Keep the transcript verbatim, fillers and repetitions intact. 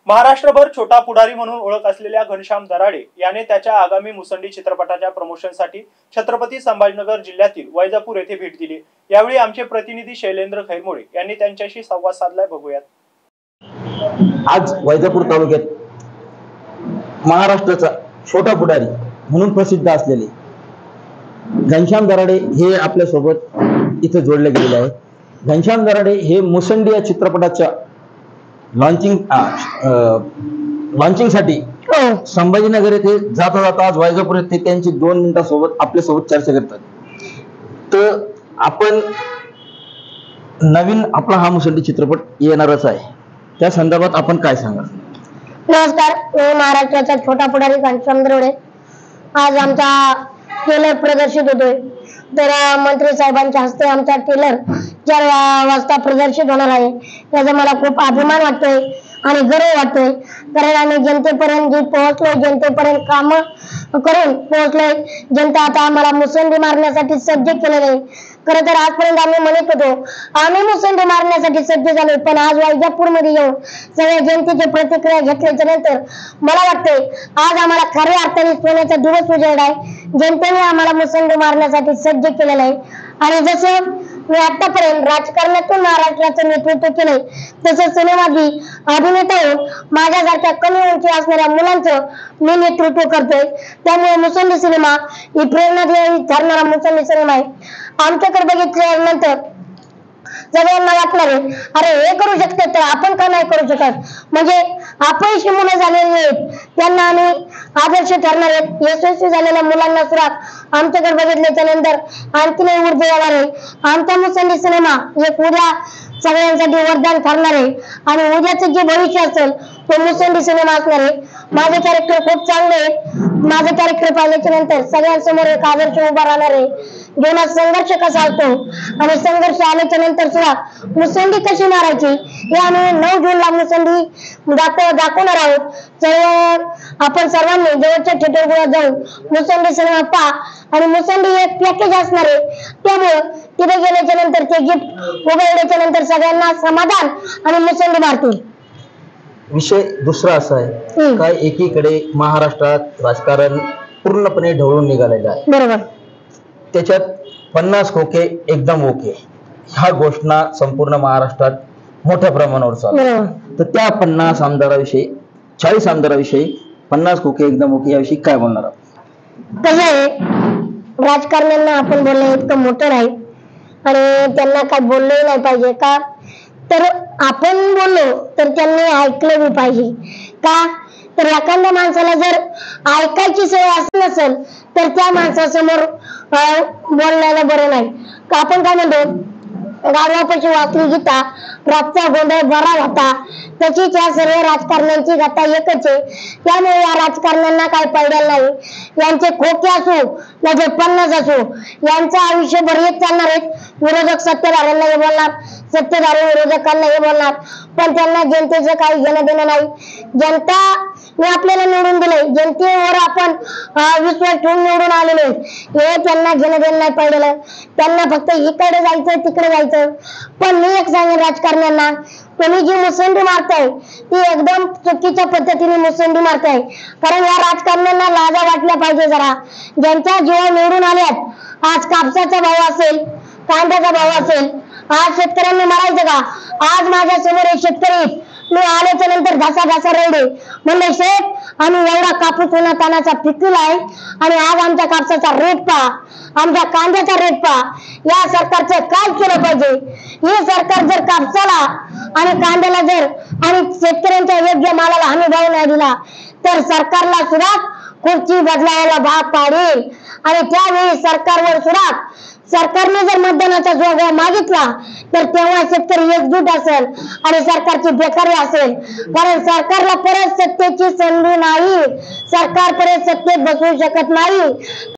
महाराष्ट्रभर छोटा पुढारी म्हणून ओळख असलेल्या घनश्याम दराडे याने त्याच्या आगामी मुसंडी चित्रपटाच्या प्रमोशनसाठी छत्रपती संभाजीनगर जिल्ह्यातील वैजापूर येथे भेट दिली। यावेळी आमचे प्रतिनिधी शैलेंद्र खैरमोडे यांनी त्यांच्याशी संवाद साधलाय, बघूयात। आज वैजापूर तालुक्यात महाराष्ट्राचा छोटा पुढारी म्हणून प्रसिद्ध असलेले घनश्याम दराडे हे आपल्या सोबत इथे जोडले गेलेले आहे। घनश्याम दराडे हे मुसंडी या चित्रपटाच्या लॉन्चिंग लॉन्चिंग साठी संभाजीनगर येथे जाता जाता आज वैजापूर येथे त्यांची दोन मिनिटांसोबत आपल्या सोबत चर्चा करतात। तर आपण नवीन आपला हा मुसंडी चित्रपट येणारच आहे, त्या संदर्भात आपण काय सांगाल? नमस्कार, मी महाराष्ट्राचा छोटा पुढारी घनश्याम दराडे। आज आमचा ट्रेलर प्रदर्शित होतोय, तर मंत्री साहेबांच्या हस्ते आमचा ट्रेलर चार वाजता प्रदर्शित होणार आहे। याचा मला खूप अभिमान वाटतोय आणि गर्व वाटतोय, कारण आम्ही जनतेपर्यंत जी पोहोचलोय, जनतेपर्यंत काम करून पोहोचलोय। जनता आता आम्हाला मुसंडी मारण्यासाठी सज्ज केलेलं आहे। खरं तर आजपर्यंत आम्ही म्हणत होतो आम्ही मुसंडी मारण्यासाठी सज्ज झालोय, पण आज वैजापूर मध्ये येऊन सगळ्या जनतेची प्रतिक्रिया घेतल्याच्या नंतर मला वाटतंय आज आम्हाला खऱ्या अर्थाने सोन्याचा दिवस उजेड आहे। जनतेने आम्हाला मुसंडी मारण्यासाठी सज्ज केलेलं आहे। आणि जसं मी आतापर्यंत राजकारणातून महाराष्ट्राचं नेतृत्व केलंय, तसं सिनेमातही अभिनेता होऊन माझ्यासारख्या कमी उंची असणाऱ्या मुलांचं मी नेतृत्व करतोय। त्यामुळे मुसंडी सिनेमा ही प्रेरणादायी ठरणारा मुसंडी सिनेमा आहे। आमच्याकडे बघितल्यानंतर सगळ्यांना वाटणार आहे अरे हे करू शकते तर आपण का नाही करू शकत, म्हणजे अपयशी मुलं झालेली आहेत त्यांना आम्ही आदर्श ठरणार आहेत। यशस्वी झालेल्या मुलांना सुद्धा आमच्याकडे बघितल्याच्या नंतर आणखीनही ऊर्जा येणार आहे। आमचा मुसंडी सिनेमा एक उद्या सगळ्यांसाठी वरदान ठरणार आहे आणि उद्याचं जे भविष्य असेल तो मुसंडी सिनेमा असणार आहे। माझे कॅरेक्टर खूप चांगले आहे। माझं कॅरेक्टर पाहिल्याच्या नंतर सगळ्यांसमोर एक आदर्श उभा राहणार आहे। जीवनात संघर्ष कसा असतो आणि संघर्ष आल्याच्या नंतर सुद्धा मुसंडी कशी मारायची हे आम्ही नऊ जूनला मुसंडी दाखव दाखवणार आहोत। तर आपण सर्वांनी जवळच्या थिएटरवर जाऊन मुसंडी सिनेमा पहा आणि मुसंडी एक पॅकेज असणार आहे, त्यामुळे तिथे गेल्याच्या नंतर ते गिफ्ट उघडल्याच्या नंतर सगळ्यांना समाधान आणि मुसंडी मारतील। विषय दुसरा असा आहे काय, एकीकडे महाराष्ट्रात राजकारण पूर्णपणे ढवळून निघालेलं आहे, बरोबर, त्याच्यात पन्नास खोके एकदम ओके ह्या घोषणा संपूर्ण महाराष्ट्रात मोठ्या प्रमाणावर चालू। तर त्या पन्नास आमदाराविषयी, चाळीस आमदाराविषयी पन्नास खोके एकदम ओके याविषयी काय बोलणार आहात? कसं आहे, राजकारण्यांना आपण बोलणं इतकं मोठं नाही आणि त्यांना काय बोललंही नाही पाहिजे का, तर आपण बोललो तर त्यांनी ऐकलं बी पाहिजे का, तर एखाद्या माणसाला जर ऐकायची सवय असली नसेल तर त्या माणसासमोर बोलण्याला बरं नाही का। आपण काय म्हणतो गावापाशी वाचली गीता, रातचा गोंधळ बरा होता, तशीच या सर्व राजकारण्यांची गाथा एकच आहे। त्यामुळे या राजकारण्यांना काय पडलेलं नाही, यांचे खोके असो म्हणजे पन्नास असो यांचं आयुष्यभर हेच चालणार आहेत। विरोधक सत्तेधाऱ्यांना हे बोलणार, सत्तेधारी विरोधकांना हे बोलणार, पण त्यांना जनतेचं काही घेणं देणं नाही। जनता मी आपल्याला निवडून दिलंय, जनतेवर आपण विश्वास ठेवून निवडून आलेलो हे त्यांना घेणं देणं नाही पडलेलं। त्यांना फक्त इकडे जायचं तिकडे जायचं। पण मी एक सांगेन राजकारण्यांना, तुम्ही जी मुसंडी मारताय ती एकदम चुकीच्या पद्धतीने मुसंडी मारताय, कारण या राजकारण्यांना लाजा वाटल्या पाहिजे जरा। ज्यांच्या जीवा निवडून आल्यात, आज कापसाचा भाव असेल, कांद्याचा भाव असेल, आज शेतकऱ्यांनी मारायचं का? आज माझ्या समोर एक शेतकरी मी आल्याच्या नंतर घासा घासा रडले, म्हणले शेठ आम्ही एवढा कापूस उन्हा तानाचा पिकला आहे आणि आज आमच्या कापसाचा रेट पहा, आमच्या कांद्याचा रेट पहा। या सरकारचं काय केलं पाहिजे? हे सरकार जर कापसाला आणि कांद्याला जर आणि शेतकऱ्यांच्या योग्य मालाला हमी भाव नाही दिला तर सरकारला सुद्धा खुर्ची बदलायला भाग पाडेल आणि त्यावेळी सरकारवर सुद्धा सरकारने जर मतदानाचा जोग मागितला तर तेव्हा शेतकरी एकजूट असेल आणि सरकारची बेकारी असेल, कारण सरकारला परत सत्तेची संधी नाही, सरकार परत सत्तेत बसवू शकत नाही।